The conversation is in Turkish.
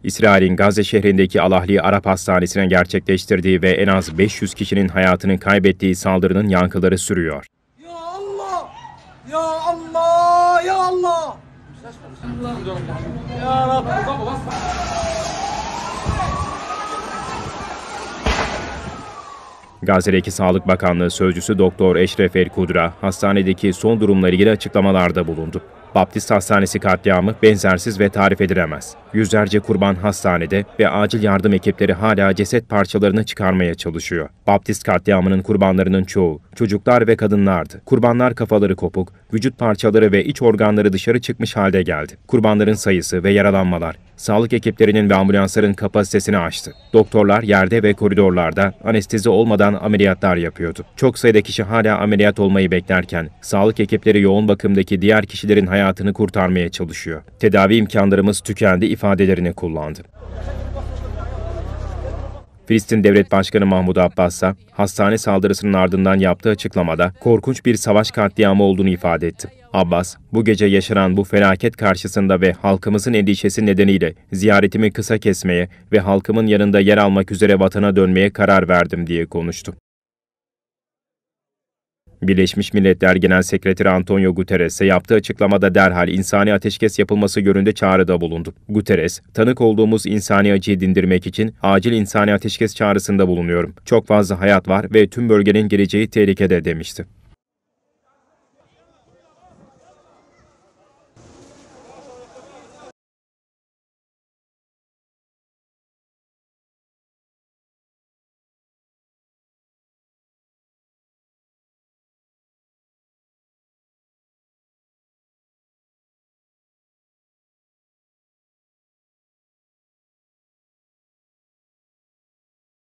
İsrail'in Gazze şehrindeki Al-Ahli Arap Hastanesi'ne gerçekleştirdiği ve en az 500 kişinin hayatını kaybettiği saldırının yankıları sürüyor. Ya Allah! Ya Allah! Ya Allah! Ya Rabbi! Gazze'deki Sağlık Bakanlığı Sözcüsü Doktor Eşref El Kudra, hastanedeki son durumla ilgili açıklamalarda bulundu. Baptist Hastanesi katliamı benzersiz ve tarif edilemez. Yüzlerce kurban hastanede ve acil yardım ekipleri hala ceset parçalarını çıkarmaya çalışıyor. Baptist katliamının kurbanlarının çoğu çocuklar ve kadınlardı. Kurbanlar kafaları kopuk, vücut parçaları ve iç organları dışarı çıkmış halde geldi. Kurbanların sayısı ve yaralanmalar sağlık ekiplerinin ve ambulansların kapasitesini aştı. Doktorlar yerde ve koridorlarda anestezi olmadan ameliyatlar yapıyordu. Çok sayıda kişi hala ameliyat olmayı beklerken sağlık ekipleri yoğun bakımdaki diğer kişilerin hayatını kurtarmaya çalışıyor. Tedavi imkanlarımız tükendi ifadelerini kullandı. Filistin Devlet Başkanı Mahmud Abbas ise hastane saldırısının ardından yaptığı açıklamada korkunç bir savaş katliamı olduğunu ifade etti. Abbas, bu gece yaşanan bu felaket karşısında ve halkımızın endişesi nedeniyle ziyaretimi kısa kesmeye ve halkımın yanında yer almak üzere vatana dönmeye karar verdim diye konuştu. Birleşmiş Milletler Genel Sekreteri Antonio Guterres ise yaptığı açıklamada derhal insani ateşkes yapılması yönünde çağrıda bulundu. Guterres, tanık olduğumuz insani acıyı dindirmek için acil insani ateşkes çağrısında bulunuyorum. Çok fazla hayat var ve tüm bölgenin geleceği tehlikede demişti.